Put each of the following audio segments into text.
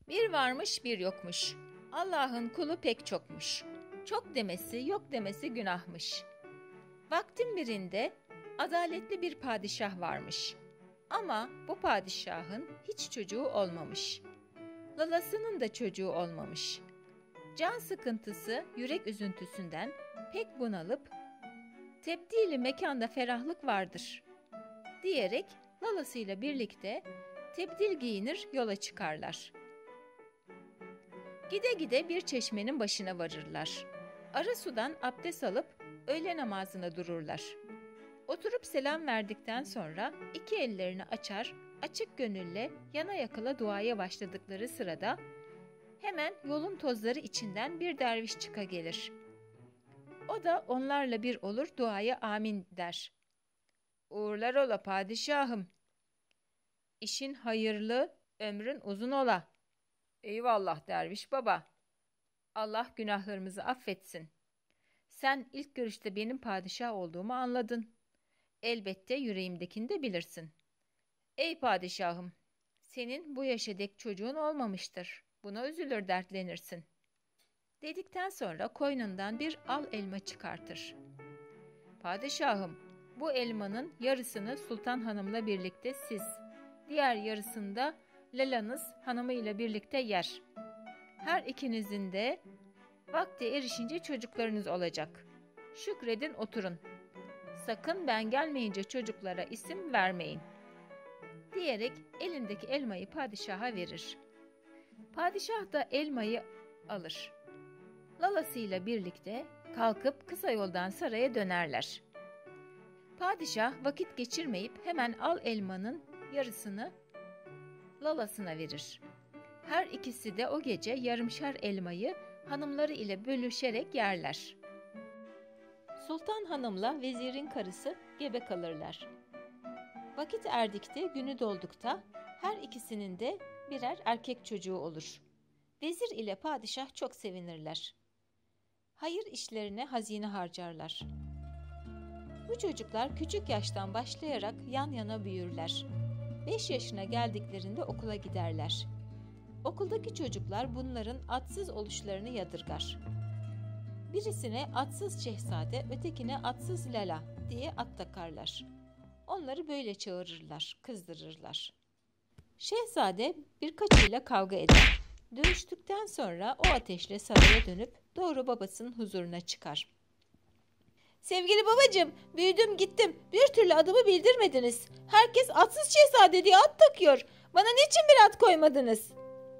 Bir varmış bir yokmuş. Allah'ın kulu pek çokmuş. Çok demesi yok demesi günahmış. Vaktin birinde adaletli bir padişah varmış. Ama bu padişahın hiç çocuğu olmamış. Lalasının da çocuğu olmamış. Can sıkıntısı, yürek üzüntüsünden pek bunalıp tebdili mekanda ferahlık vardır diyerek lalasıyla birlikte tebdil giyinir yola çıkarlar. Gide gide bir çeşmenin başına varırlar. Ara sudan abdest alıp öğle namazına dururlar. Oturup selam verdikten sonra iki ellerini açar, açık gönülle yana yakıla duaya başladıkları sırada hemen yolun tozları içinden bir derviş çıka gelir. O da onlarla bir olur duaya amin der. Uğurlar ola padişahım. İşin hayırlı, ömrün uzun ola. Eyvallah derviş baba. Allah günahlarımızı affetsin. Sen ilk görüşte benim padişah olduğumu anladın. Elbette yüreğimdekini de bilirsin. Ey padişahım, senin bu yaşa dek çocuğun olmamıştır. Buna üzülür dertlenirsin. Dedikten sonra koynundan bir al elma çıkartır. Padişahım, bu elmanın yarısını Sultan Hanım'la birlikte siz, diğer yarısını da Lalanız hanımıyla birlikte yer. Her ikinizin de vakti erişince çocuklarınız olacak. Şükredin oturun. Sakın ben gelmeyince çocuklara isim vermeyin. Diyerek elindeki elmayı padişaha verir. Padişah da elmayı alır. Lalasıyla birlikte kalkıp kısa yoldan saraya dönerler. Padişah vakit geçirmeyip hemen al elmanın yarısını lalasına verir. Her ikisi de o gece yarımşar elmayı hanımları ile bölüşerek yerler. Sultan hanımla vezirin karısı gebe kalırlar. Vakit erdikte, günü doldukta her ikisinin de birer erkek çocuğu olur. Vezir ile padişah çok sevinirler. Hayır işlerine hazine harcarlar. Bu çocuklar küçük yaştan başlayarak yan yana büyürler. 5 yaşına geldiklerinde okula giderler. Okuldaki çocuklar bunların atsız oluşlarını yadırgar. Birisine atsız şehzade, ötekine atsız lala diye ad takarlar. Onları böyle çağırırlar, kızdırırlar. Şehzade birkaçıyla kavga eder. Dövüştükten sonra o ateşle saraya dönüp doğru babasının huzuruna çıkar. Sevgili babacığım, büyüdüm gittim. Bir türlü adımı bildirmediniz. Herkes atsız şehzade diye ad takıyor. Bana niçin bir ad koymadınız?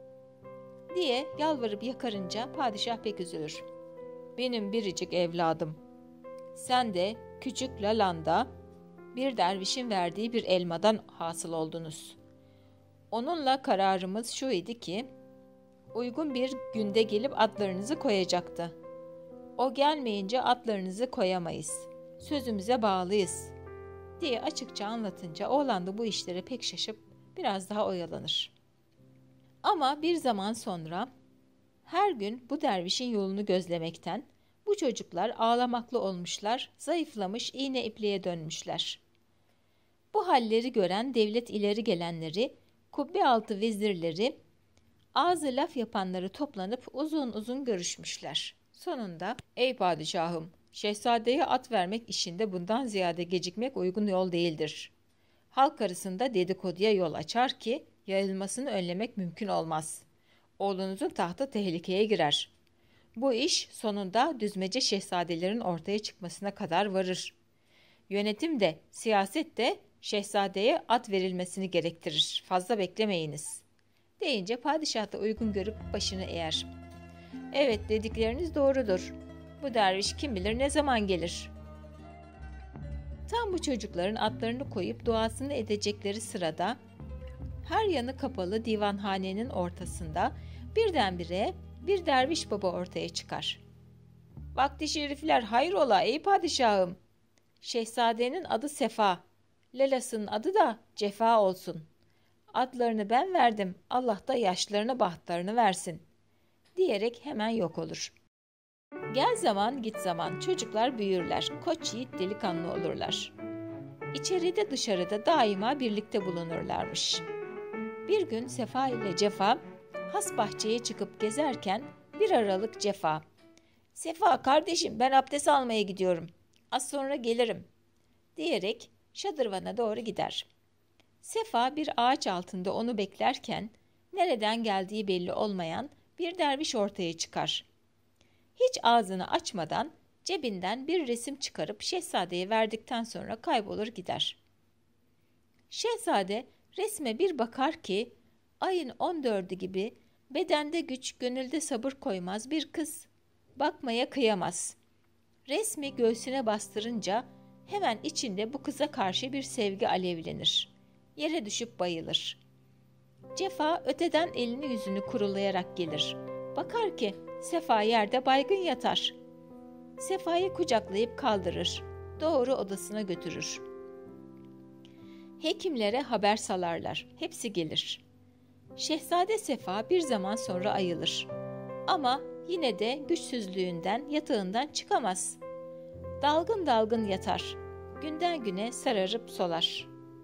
Diye yalvarıp yakarınca padişah pek üzülür. Benim biricik evladım. Sen de küçük Lalanda bir dervişin verdiği bir elmadan hasıl oldunuz. Onunla kararımız şu idi ki, uygun bir günde gelip adlarınızı koyacaktı. O gelmeyince adlarınızı koyamayız. Sözümüze bağlıyız. Diye açıkça anlatınca oğlan da bu işlere pek şaşıp biraz daha oyalanır. Ama bir zaman sonra her gün bu dervişin yolunu gözlemekten bu çocuklar ağlamaklı olmuşlar, zayıflamış, iğne ipliğe dönmüşler. Bu halleri gören devlet ileri gelenleri, kubbe altı vezirleri, ağzı laf yapanları toplanıp uzun uzun görüşmüşler. Sonunda, ey padişahım, şehzadeye at vermek işinde bundan ziyade gecikmek uygun yol değildir. Halk arasında dedikoduya yol açar ki yayılmasını önlemek mümkün olmaz. Oğlunuzun tahtı tehlikeye girer. Bu iş sonunda düzmece şehzadelerin ortaya çıkmasına kadar varır. Yönetim de, siyaset de şehzadeye at verilmesini gerektirir. Fazla beklemeyiniz. Deyince padişah da uygun görüp başını eğer. Evet, dedikleriniz doğrudur. Bu derviş kim bilir ne zaman gelir. Tam bu çocukların atlarını koyup duasını edecekleri sırada her yanı kapalı divanhanenin ortasında birdenbire bir derviş baba ortaya çıkar. Vakti şerifler hayrola ey padişahım. Şehzadenin adı Sefa, Lelas'ın adı da Cefa olsun. Adlarını ben verdim, Allah da yaşlarına bahtlarını versin. Diyerek hemen yok olur. Gel zaman git zaman çocuklar büyürler, koç yiğit delikanlı olurlar. İçeride dışarıda daima birlikte bulunurlarmış. Bir gün Sefa ile Cefa has bahçeye çıkıp gezerken bir aralık Cefa, "Sefa kardeşim, ben abdest almaya gidiyorum. Az sonra gelirim," diyerek şadırvana doğru gider. Sefa bir ağaç altında onu beklerken nereden geldiği belli olmayan bir derviş ortaya çıkar. Hiç ağzını açmadan cebinden bir resim çıkarıp şehzadeye verdikten sonra kaybolur gider. Şehzade resme bir bakar ki ayın 14'ü gibi bedende güç, gönülde sabır koymaz bir kız. Bakmaya kıyamaz. Resmi göğsüne bastırınca hemen içinde bu kıza karşı bir sevgi alevlenir. Yere düşüp bayılır. Cefa öteden elini yüzünü kurulayarak gelir. Bakar ki Sefa yerde baygın yatar. Sefa'yı kucaklayıp kaldırır. Doğru odasına götürür. Hekimlere haber salarlar. Hepsi gelir. Şehzade Sefa bir zaman sonra ayılır. Ama yine de güçsüzlüğünden yatağından çıkamaz. Dalgın dalgın yatar. Günden güne sararıp solar.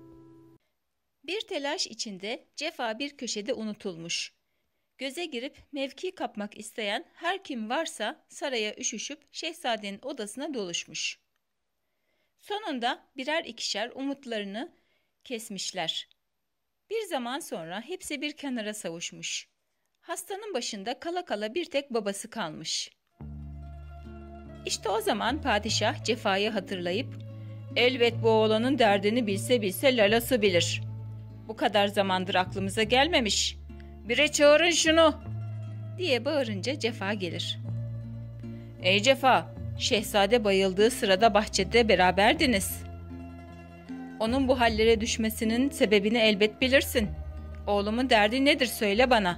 Bir telaş içinde Cefa bir köşede unutulmuş. Göze girip mevki kapmak isteyen her kim varsa saraya üşüşüp şehzadenin odasına doluşmuş. Sonunda birer ikişer umutlarını kesmişler. Bir zaman sonra hepsi bir kenara savuşmuş. Hastanın başında kala kala bir tek babası kalmış. İşte o zaman padişah Cefa'yı hatırlayıp, "Elbet bu oğlanın derdini bilse bilse lalası bilir. Bu kadar zamandır aklımıza gelmemiş. Bire çağırın şunu," diye bağırınca Cefa gelir. "Ey Cefa, şehzade bayıldığı sırada bahçede beraberdiniz. Onun bu hallere düşmesinin sebebini elbet bilirsin. Oğlumun derdi nedir söyle bana.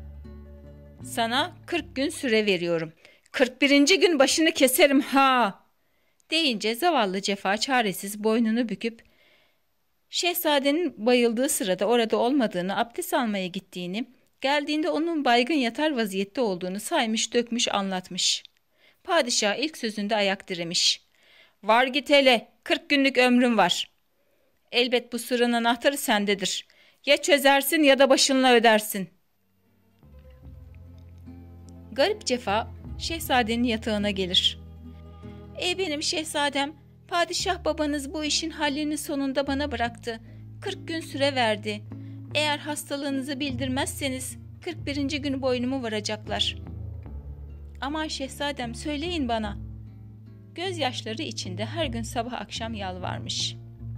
Sana 40 gün süre veriyorum. 41. gün başını keserim ha," deyince zavallı Cefa çaresiz boynunu büküp şehzadenin bayıldığı sırada orada olmadığını, abdest almaya gittiğini, geldiğinde onun baygın yatar vaziyette olduğunu saymış dökmüş anlatmış. Padişah ilk sözünde ayak diremiş. "Var git hele, 40 günlük ömrüm var. Elbet bu sırrın anahtarı sendedir. Ya çözersin ya da başınla ödersin." Garip Cefa şehzadenin yatağına gelir. "Ey benim şehzadem, padişah babanız bu işin hallini sonunda bana bıraktı. 40 gün süre verdi. Eğer hastalığınızı bildirmezseniz 41. gün boynumu vuracaklar." "Aman şehzadem, söyleyin bana." Gözyaşları içinde her gün sabah akşam yalvarmış.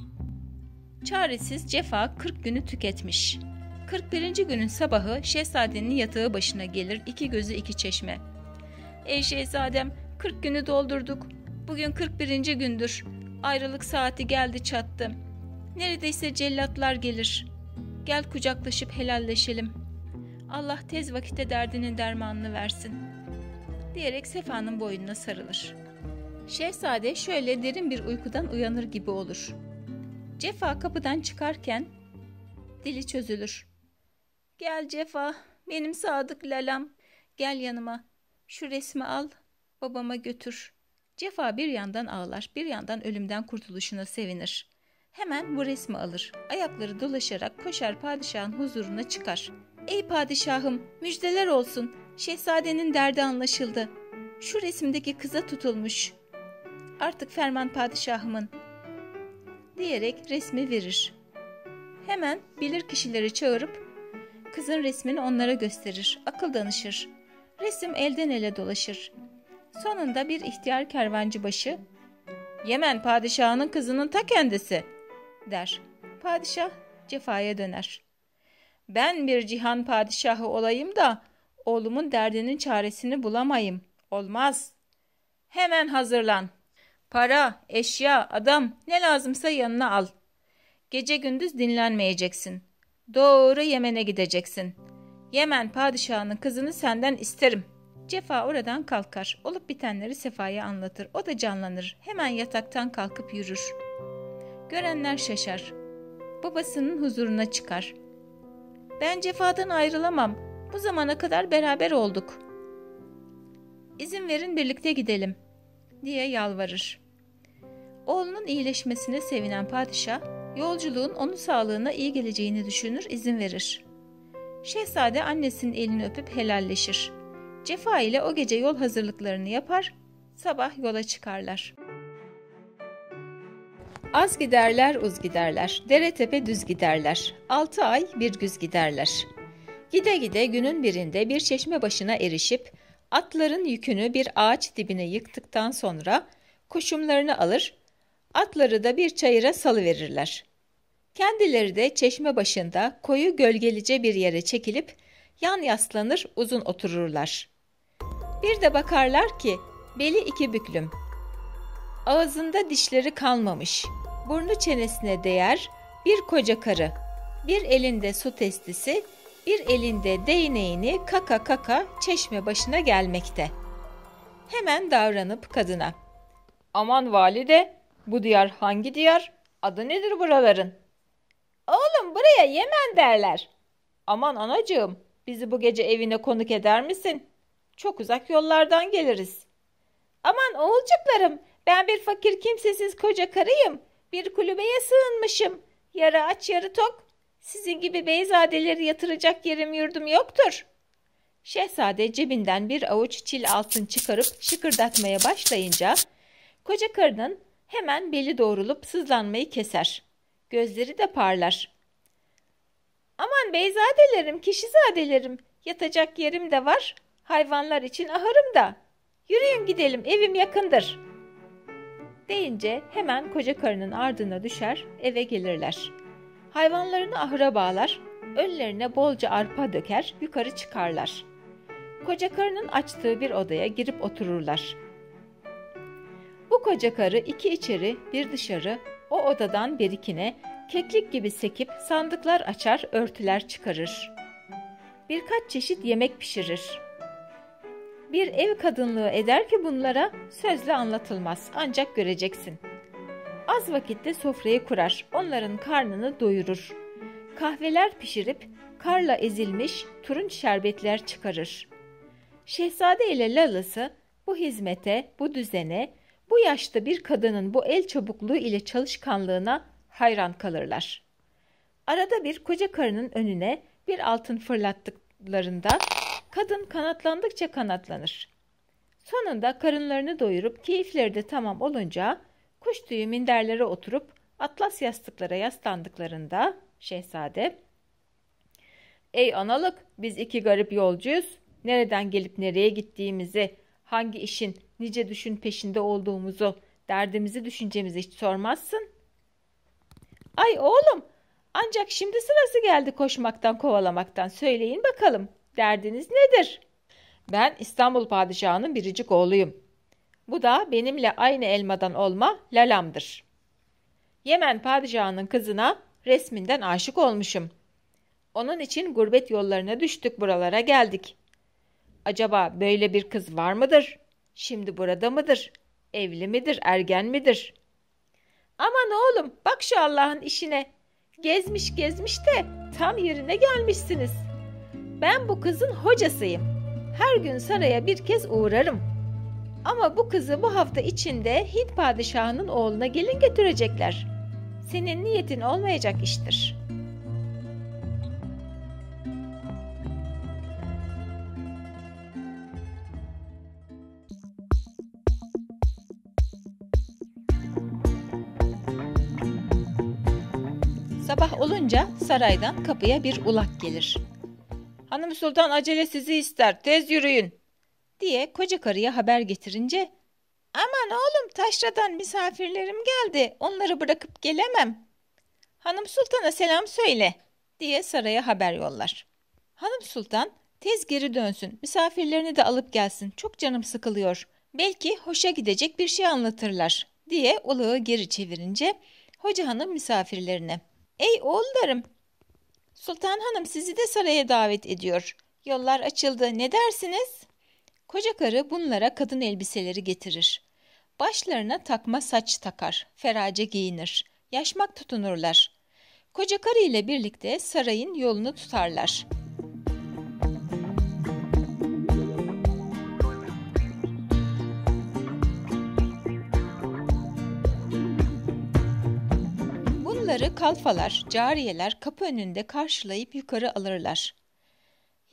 Çaresiz Cefa 40 günü tüketmiş. 41. günün sabahı şehzadenin yatağı başına gelir, iki gözü iki çeşme. "Ey şehzadem, 40 günü doldurduk. Bugün 41. gündür. Ayrılık saati geldi çattı. Neredeyse cellatlar gelir. Gel kucaklaşıp helalleşelim. Allah tez vakitte derdinin dermanını versin," diyerek Sefa'nın boynuna sarılır. Şehzade şöyle derin bir uykudan uyanır gibi olur. Cefa kapıdan çıkarken dili çözülür. "Gel Cefa, benim sadık lalam. Gel yanıma. Şu resmi al, babama götür." Cefa bir yandan ağlar, bir yandan ölümden kurtuluşuna sevinir. Hemen bu resmi alır. Ayakları dolaşarak koşar padişahın huzuruna çıkar. "Ey padişahım, müjdeler olsun. Şehzadenin derdi anlaşıldı. Şu resimdeki kıza tutulmuş. Artık ferman padişahımın," diyerek resmi verir. Hemen bilir kişileri çağırıp kızın resmini onlara gösterir. Akıl danışır. Resim elden ele dolaşır. Sonunda bir ihtiyar kervancıbaşı, "Yemen padişahının kızının ta kendisi," der. Padişah Cefa'ya döner. "Ben bir cihan padişahı olayım da oğlumun derdinin çaresini bulamayım. Olmaz. Hemen hazırlan. Para, eşya, adam ne lazımsa yanına al. Gece gündüz dinlenmeyeceksin. Doğru Yemen'e gideceksin. Yemen padişahının kızını senden isterim." Cefa oradan kalkar. Olup bitenleri Sefa'ya anlatır. O da canlanır. Hemen yataktan kalkıp yürür. Görenler şaşar. Babasının huzuruna çıkar. "Ben Cefa'dan ayrılamam. Bu zamana kadar beraber olduk. İzin verin birlikte gidelim," diye yalvarır. Oğlunun iyileşmesine sevinen padişah, yolculuğun onun sağlığına iyi geleceğini düşünür, izin verir. Şehzade annesinin elini öpüp helalleşir. Cefa ile o gece yol hazırlıklarını yapar, sabah yola çıkarlar. Az giderler, uz giderler, dere tepe düz giderler, 6 ay bir güz giderler. Gide gide günün birinde bir çeşme başına erişip, atların yükünü bir ağaç dibine yıktıktan sonra kuşumlarını alır, atları da bir çayıra salıverirler. Kendileri de çeşme başında koyu gölgelice bir yere çekilip yan yaslanır uzun otururlar. Bir de bakarlar ki beli 2 büklüm, ağzında dişleri kalmamış, burnu çenesine değer bir koca karı, bir elinde su testisi, bir elinde değneğini kaka kaka çeşme başına gelmekte. Hemen davranıp kadına, "Aman valide, bu diyar hangi diyar? Adı nedir buraların?" "Oğlum, buraya Yemen derler." "Aman anacığım, bizi bu gece evine konuk eder misin? Çok uzak yollardan geliriz." "Aman oğulcuklarım, ben bir fakir kimsesiz koca karıyım. Bir kulübeye sığınmışım. Yarı aç yarı tok. Sizin gibi beyzadeleri yatıracak yerim yurdum yoktur." Şehzade cebinden bir avuç çil altın çıkarıp şıkırdatmaya başlayınca koca karının hemen beli doğrulup sızlanmayı keser. Gözleri de parlar. "Aman beyzadelerim, kişizadelerim, yatacak yerim de var, hayvanlar için ahırım da. Yürüyün gidelim, evim yakındır." Deyince hemen koca karının ardına düşer, eve gelirler. Hayvanlarını ahıra bağlar, önlerine bolca arpa döker, yukarı çıkarlar. Koca karının açtığı bir odaya girip otururlar. Bu koca karı 2 içeri bir dışarı o odadan berikine keklik gibi sekip sandıklar açar, örtüler çıkarır. Birkaç çeşit yemek pişirir. Bir ev kadınlığı eder ki bunlara sözle anlatılmaz, ancak göreceksin. Az vakitte sofrayı kurar, onların karnını doyurur. Kahveler pişirip karla ezilmiş turunç şerbetler çıkarır. Şehzade ile lalası bu hizmete, bu düzene, bu yaşta bir kadının bu el çabukluğu ile çalışkanlığına hayran kalırlar. Arada bir koca karının önüne bir altın fırlattıklarında kadın kanatlandıkça kanatlanır. Sonunda karınlarını doyurup keyifleri de tamam olunca kuş tüyü minderlere oturup atlas yastıklara yaslandıklarında şehzade, "Ey analık, biz 2 garip yolcuyuz. Nereden gelip nereye gittiğimizi, hangi işin nice düşün peşinde olduğumuzu, derdimizi düşüncemizi hiç sormazsın." "Ay oğlum, ancak şimdi sırası geldi koşmaktan kovalamaktan. Söyleyin bakalım, derdiniz nedir?" "Ben İstanbul padişahının biricik oğluyum. Bu da benimle aynı elmadan olma lalamdır. Yemen padişahının kızına resminden aşık olmuşum. Onun için gurbet yollarına düştük, buralara geldik. Acaba böyle bir kız var mıdır? Şimdi burada mıdır? Evli midir, ergen midir?" "Aman oğlum, bak şu Allah'ın işine. Gezmiş gezmiş de tam yerine gelmişsiniz. Ben bu kızın hocasıyım. Her gün saraya bir kez uğrarım. Ama bu kızı bu hafta içinde Hint padişahının oğluna gelin götürecekler. Senin niyetin olmayacak iştir." Sabah olunca saraydan kapıya bir ulak gelir. "Hanım Sultan acele sizi ister, tez yürüyün," diye koca karıya haber getirince, "Aman oğlum, taşradan misafirlerim geldi, onları bırakıp gelemem. Hanım Sultan'a selam söyle," diye saraya haber yollar. Hanım Sultan tez geri dönsün, misafirlerini de alıp gelsin, çok canım sıkılıyor, belki hoşa gidecek bir şey anlatırlar, diye ulağı geri çevirince hoca hanım misafirlerine, "Ey oğullarım, Sultan Hanım sizi de saraya davet ediyor. Yollar açıldı, ne dersiniz?" Koca karı bunlara kadın elbiseleri getirir. Başlarına takma saç takar, ferace giyinir, yaşmak tutunurlar. Koca karı ile birlikte sarayın yolunu tutarlar. Bunları kalfalar, cariyeler kapı önünde karşılayıp yukarı alırlar.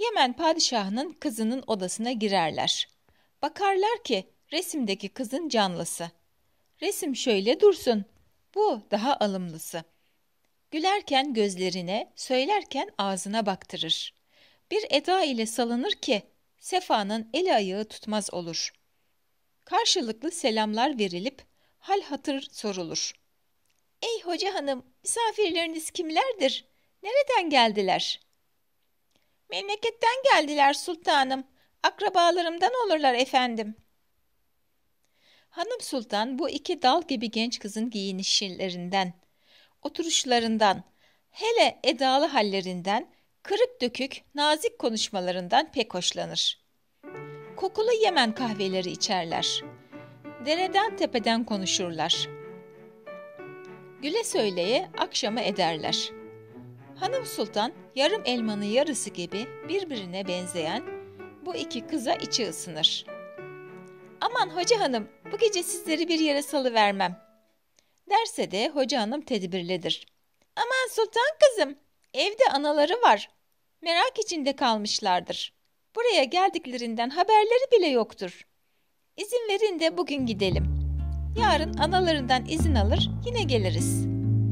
Yemen padişahının kızının odasına girerler. Bakarlar ki resimdeki kızın canlısı. Resim şöyle dursun, bu daha alımlısı. Gülerken gözlerine, söylerken ağzına baktırır. Bir eda ile salınır ki Sefa'nın eli ayağı tutmaz olur. Karşılıklı selamlar verilip hal hatır sorulur. Ey hoca hanım, misafirleriniz kimlerdir? Nereden geldiler? Memleketten geldiler sultanım. Akrabalarımdan olurlar efendim. Hanım sultan bu iki dal gibi genç kızın giyinişlerinden, oturuşlarından, hele edalı hallerinden, kırık dökük, nazik konuşmalarından pek hoşlanır. Kokulu Yemen kahveleri içerler. Dereden tepeden konuşurlar. Güle söyleye akşamı ederler. Hanım sultan yarım elmanın yarısı gibi birbirine benzeyen bu iki kıza içi ısınır. Aman hoca hanım, bu gece sizleri bir yere salıvermem derse de hoca hanım tedbirlidir. Aman sultan kızım, evde anaları var. Merak içinde kalmışlardır. Buraya geldiklerinden haberleri bile yoktur. İzin verin de bugün gidelim. Yarın analarından izin alır, yine geliriz.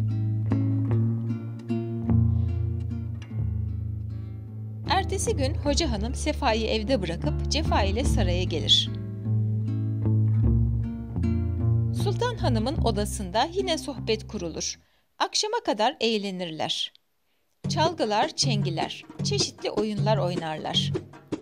Ertesi gün hoca hanım Sefa'yı evde bırakıp Cefa ile saraya gelir. Sultan hanımın odasında yine sohbet kurulur. Akşama kadar eğlenirler. Çalgılar, çengiler, çeşitli oyunlar oynarlar.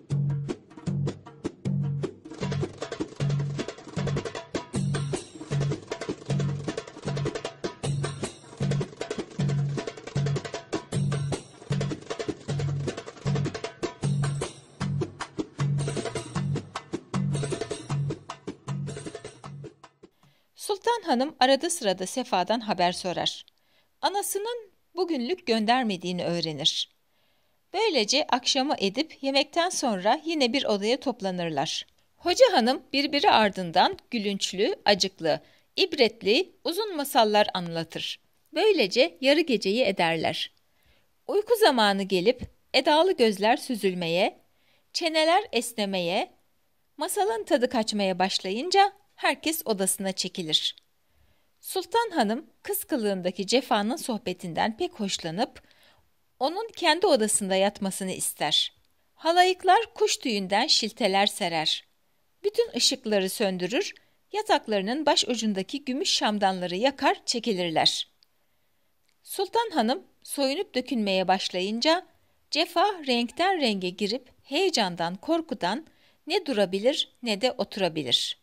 Sultan hanım arada sırada Sefa'dan haber sorar. Anasının bugünlük göndermediğini öğrenir. Böylece akşamı edip yemekten sonra yine bir odaya toplanırlar. Hoca hanım birbiri ardından gülünçlü, acıklı, ibretli, uzun masallar anlatır. Böylece yarı geceyi ederler. Uyku zamanı gelip edalı gözler süzülmeye, çeneler esnemeye, masalın tadı kaçmaya başlayınca herkes odasına çekilir. Sultan hanım kız kılığındaki Cefa'nın sohbetinden pek hoşlanıp onun kendi odasında yatmasını ister. Halayıklar kuş tüyünden şilteler serer. Bütün ışıkları söndürür, yataklarının baş ucundaki gümüş şamdanları yakar çekilirler. Sultan hanım soyunup dökünmeye başlayınca Cefa renkten renge girip heyecandan, korkudan ne durabilir ne de oturabilir.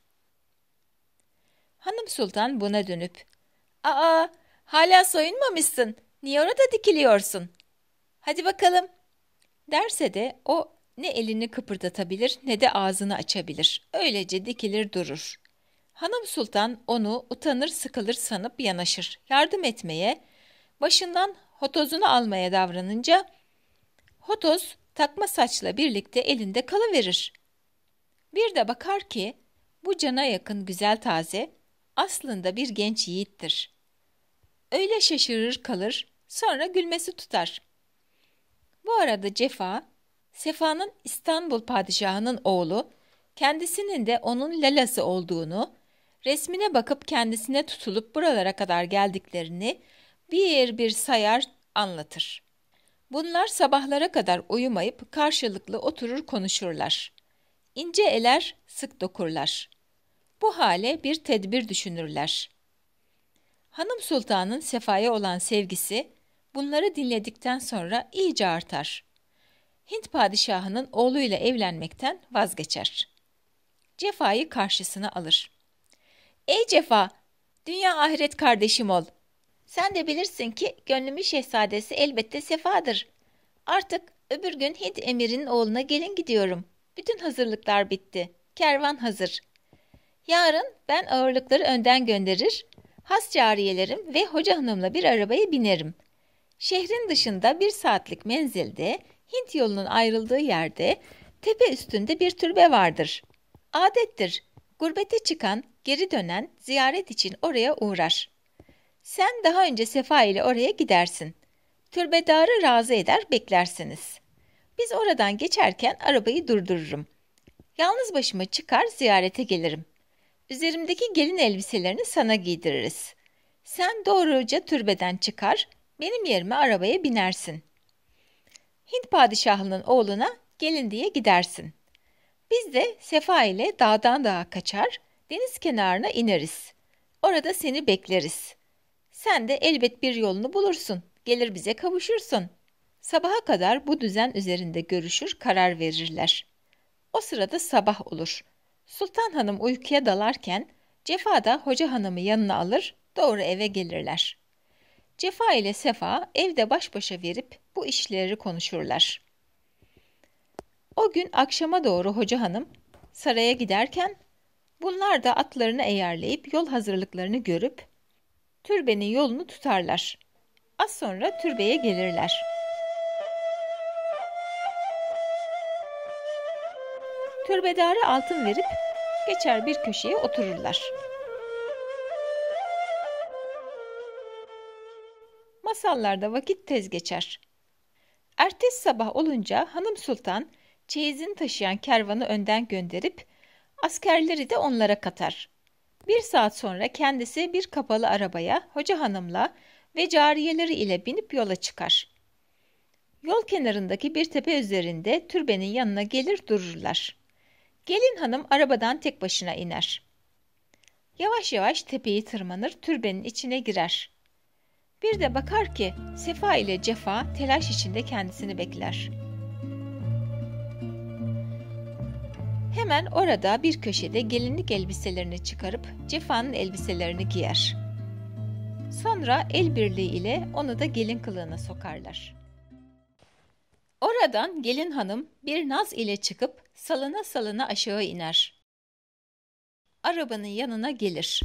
Hanım sultan buna dönüp, "Aa, hala soyunmamışsın, niye orada dikiliyorsun? Hadi bakalım," derse de o ne elini kıpırdatabilir ne de ağzını açabilir. Öylece dikilir durur. Hanım sultan onu utanır sıkılır sanıp yanaşır. Yardım etmeye, başından hotozunu almaya davranınca hotoz takma saçla birlikte elinde kalıverir. Bir de bakar ki bu cana yakın güzel taze aslında bir genç yiğittir. Öyle şaşırır kalır, sonra gülmesi tutar. Bu arada Cefa, Sefa'nın İstanbul padişahının oğlu, kendisinin de onun lalası olduğunu, resmine bakıp kendisine tutulup buralara kadar geldiklerini bir bir sayar anlatır. Bunlar sabahlara kadar uyumayıp karşılıklı oturur konuşurlar. İnce eler, sık dokurlar. Bu hale bir tedbir düşünürler. Hanım sultanın Sefa'ya olan sevgisi bunları dinledikten sonra iyice artar. Hint padişahının oğluyla evlenmekten vazgeçer. Cefa'yı karşısına alır. Ey Cefa, dünya ahiret kardeşim ol. Sen de bilirsin ki gönlümün şehzadesi elbette Sefa'dır. Artık öbür gün Hint emirinin oğluna gelin gidiyorum. Bütün hazırlıklar bitti. Kervan hazır. Yarın ben ağırlıkları önden gönderir, has cariyelerim ve hoca hanımla bir arabaya binerim. Şehrin dışında 1 saatlik menzilde, Hint yolunun ayrıldığı yerde, tepe üstünde bir türbe vardır. Adettir, gurbete çıkan, geri dönen, ziyaret için oraya uğrar. Sen daha önce Sefa ile oraya gidersin. Türbedarı razı eder, beklersiniz. Biz oradan geçerken arabayı durdururum. Yalnız başıma çıkar ziyarete gelirim. Üzerimdeki gelin elbiselerini sana giydiririz. Sen doğruca türbeden çıkar, benim yerime arabaya binersin. Hint padişahının oğluna gelin diye gidersin. Biz de Sefa ile dağdan dağa kaçar, deniz kenarına ineriz. Orada seni bekleriz. Sen de elbet bir yolunu bulursun, gelir bize kavuşursun. Sabaha kadar bu düzen üzerinde görüşür, karar verirler. O sırada sabah olur. Sultan Hanım uykuya dalarken Cefa da Hoca Hanım'ı yanına alır, doğru eve gelirler. Cefa ile Sefa evde baş başa verip bu işleri konuşurlar. O gün akşama doğru Hoca Hanım saraya giderken bunlar da atlarını eğerleyip yol hazırlıklarını görüp türbenin yolunu tutarlar. Az sonra türbeye gelirler. Türbedara altın verip geçer bir köşeye otururlar. Masallarda vakit tez geçer. Ertesi sabah olunca Hanım Sultan çeyizini taşıyan kervanı önden gönderip askerleri de onlara katar. 1 saat sonra kendisi bir kapalı arabaya Hoca Hanım'la ve cariyeleri ile binip yola çıkar. Yol kenarındaki bir tepe üzerinde türbenin yanına gelir dururlar. Gelin hanım arabadan tek başına iner. Yavaş yavaş tepeyi tırmanır, türbenin içine girer. Bir de bakar ki Sefa ile Cefa telaş içinde kendisini bekler. Hemen orada bir köşede gelinlik elbiselerini çıkarıp Cefa'nın elbiselerini giyer. Sonra el birliği ile onu da gelin kılığına sokarlar. Oradan gelin hanım bir naz ile çıkıp salına salına aşağı iner. Arabanın yanına gelir.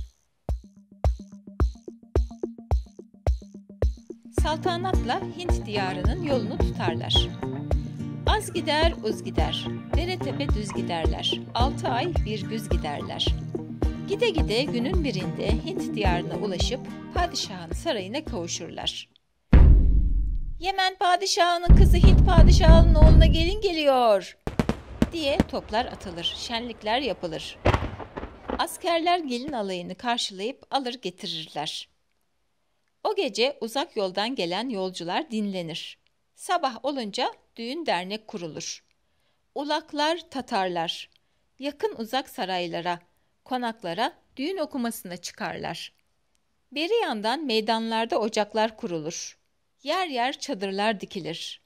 Saltanatla Hint diyarının yolunu tutarlar. Az gider uz gider, dere tepe düz giderler, 6 ay bir güz giderler. Gide gide günün birinde Hint diyarına ulaşıp padişahın sarayına kavuşurlar. Yemen padişahının kızı Hint padişahının oğluna gelin geliyor diye toplar atılır, şenlikler yapılır. Askerler gelin alayını karşılayıp alır getirirler. O gece uzak yoldan gelen yolcular dinlenir. Sabah olunca düğün dernek kurulur. Ulaklar, Tatarlar, yakın uzak saraylara, konaklara düğün okumasına çıkarlar. Beri yandan meydanlarda ocaklar kurulur. Yer yer çadırlar dikilir.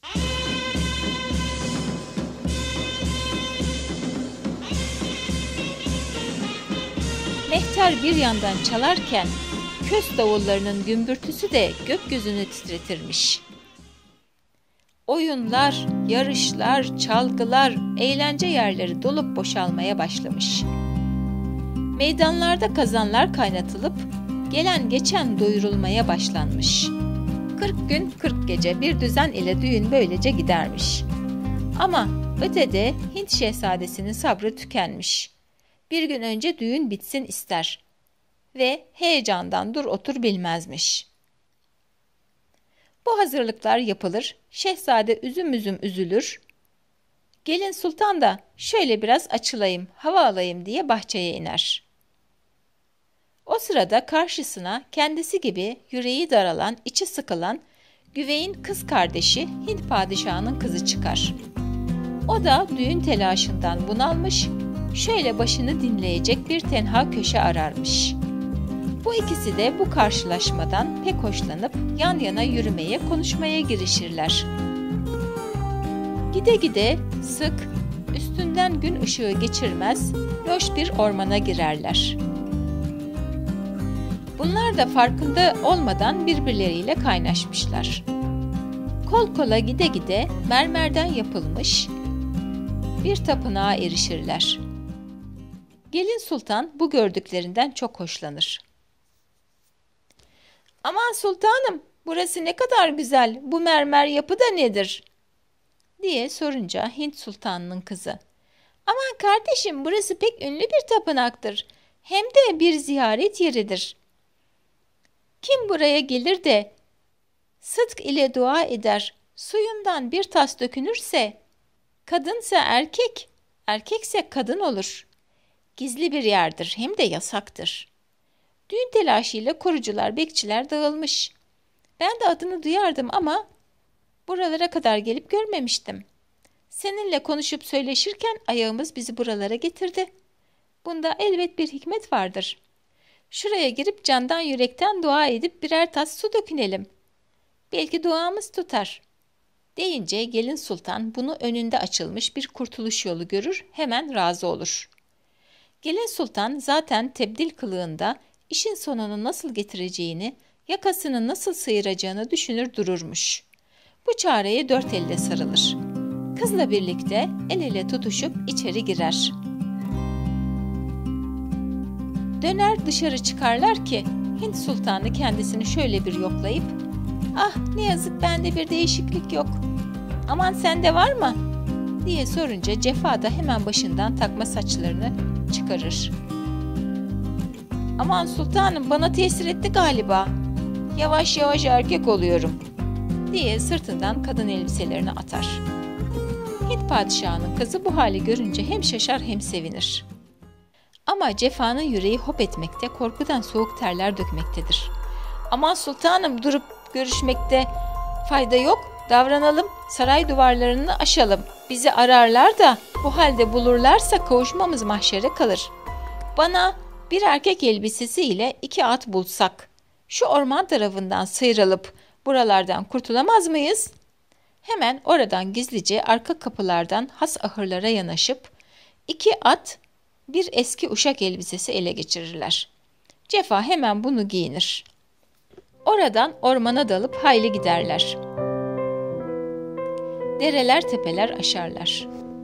Mehter bir yandan çalarken köz davullarının gümbürtüsü de gökyüzünü titretirmiş. Oyunlar, yarışlar, çalgılar, eğlence yerleri dolup boşalmaya başlamış. Meydanlarda kazanlar kaynatılıp gelen geçen doyurulmaya başlanmış. 40 gün 40 gece bir düzen ile düğün böylece gidermiş. Ama ötede Hint şehzadesinin sabrı tükenmiş. Bir gün önce düğün bitsin ister ve heyecandan dur otur bilmezmiş. Bu hazırlıklar yapılır, şehzade üzüm üzüm üzülür. Gelin sultan da şöyle biraz açılayım, hava alayım diye bahçeye iner. O sırada karşısına kendisi gibi yüreği daralan, içi sıkılan güveyin kız kardeşi Hint padişahının kızı çıkar. O da düğün telaşından bunalmış, şöyle başını dinleyecek bir tenha köşe ararmış. Bu ikisi de bu karşılaşmadan pek hoşlanıp yan yana yürümeye, konuşmaya girişirler. Gide gide sık, üstünden gün ışığı geçirmez, loş bir ormana girerler. Bunlar da farkında olmadan birbirleriyle kaynaşmışlar. Kol kola gide gide mermerden yapılmış bir tapınağa erişirler. Gelin sultan bu gördüklerinden çok hoşlanır. "Aman sultanım, burası ne kadar güzel, bu mermer yapı da nedir?" diye sorunca Hint sultanının kızı, "Aman kardeşim, burası pek ünlü bir tapınaktır, hem de bir ziyaret yeridir. Kim buraya gelir de sıdk ile dua eder, Suyundan bir tas dökünürse, kadınsa erkek, erkekse kadın olur. Gizli bir yerdir, hem de yasaktır. Düğün telaşıyla korucular, bekçiler dağılmış. Ben de adını duyardım ama buralara kadar gelip görmemiştim. Seninle konuşup söyleşirken ayağımız bizi buralara getirdi. Bunda elbet bir hikmet vardır. Şuraya girip candan yürekten dua edip birer tas su dökünelim. Belki duamız tutar. Deyince gelin sultan bunu önünde açılmış bir kurtuluş yolu görür, hemen razı olur. Gelin sultan zaten tebdil kılığında işin sonunu nasıl getireceğini, yakasını nasıl sıyıracağını düşünür dururmuş. Bu çareye dört elle sarılır. Kızla birlikte el ele tutuşup içeri girer. Döner dışarı çıkarlar ki Hint sultanı kendisini şöyle bir yoklayıp "Ah, ne yazık, bende bir değişiklik yok. Aman sende var mı?" diye sorunca Cefa da hemen başından takma saçlarını çıkarır. "Aman sultanım, bana tesir etti galiba. Yavaş yavaş erkek oluyorum." diye sırtından kadın elbiselerini atar. Hint padişahının kızı bu hali görünce hem şaşar hem sevinir. Ama Cefa'nın yüreği hop etmekte, korkudan soğuk terler dökmektedir. "Aman sultanım, durup görüşmekte fayda yok. Davranalım, saray duvarlarını aşalım. Bizi ararlar da bu halde bulurlarsa kavuşmamız mahşere kalır. Bana bir erkek elbisesi ile 2 at bulsak, şu orman tarafından sıyrılıp buralardan kurtulamaz mıyız?" Hemen oradan gizlice arka kapılardan has ahırlara yanaşıp 2 at, bir eski uşak elbisesi ele geçirirler. Cefa hemen bunu giyinir. Oradan ormana dalıp hayli giderler. Dereler tepeler aşarlar.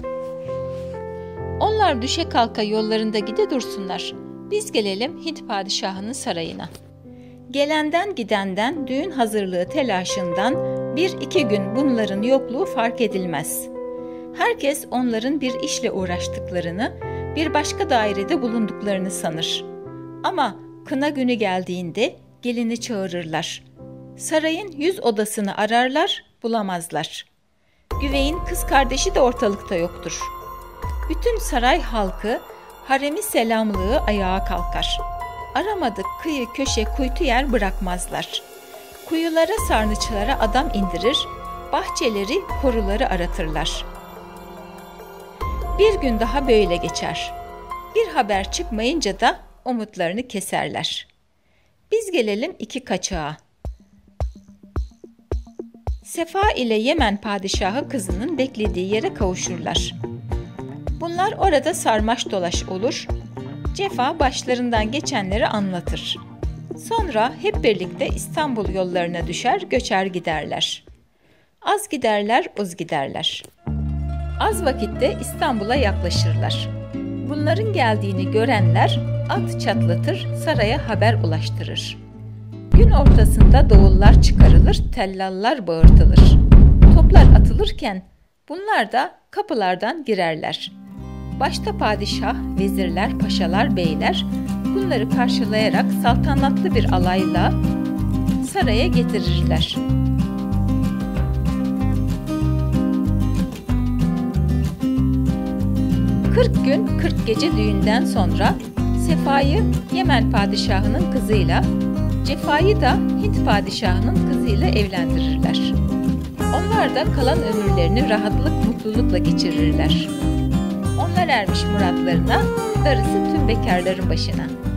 Onlar düşe kalka yollarında gide dursunlar. Biz gelelim Hint padişahının sarayına. Gelenden gidenden, düğün hazırlığı telaşından 1-2 gün bunların yokluğu fark edilmez. Herkes onların bir işle uğraştıklarını, bir başka dairede bulunduklarını sanır. Ama kına günü geldiğinde gelini çağırırlar. Sarayın 100 odasını ararlar, bulamazlar. Güvey'in kız kardeşi de ortalıkta yoktur. Bütün saray halkı, haremi selamlığı ayağa kalkar. Aramadık kıyı köşe kuytu yer bırakmazlar. Kuyulara, sarnıçlara adam indirir, bahçeleri, koruları aratırlar. Bir gün daha böyle geçer. Bir haber çıkmayınca da umutlarını keserler. Biz gelelim 2 kaçağa. Sefa ile Yemen padişahı kızının beklediği yere kavuşurlar. Bunlar orada sarmaş dolaş olur. Cefa başlarından geçenleri anlatır. Sonra hep birlikte İstanbul yollarına düşer, göçer giderler. Az giderler, uz giderler. Az vakitte İstanbul'a yaklaşırlar. Bunların geldiğini görenler at çatlatır, saraya haber ulaştırır. Gün ortasında davullar çıkarılır, tellallar bağırtılır. Toplar atılırken bunlar da kapılardan girerler. Başta padişah, vezirler, paşalar, beyler bunları karşılayarak saltanatlı bir alayla saraya getirirler. "40 gün 40 gece düğünden sonra Sefa'yı Yemen padişahının kızıyla, Cefa'yı da Hint padişahının kızıyla evlendirirler. Onlar da kalan ömürlerini rahatlık, mutlulukla geçirirler. Onlar ermiş muratlarına, darısı tüm bekarların başına.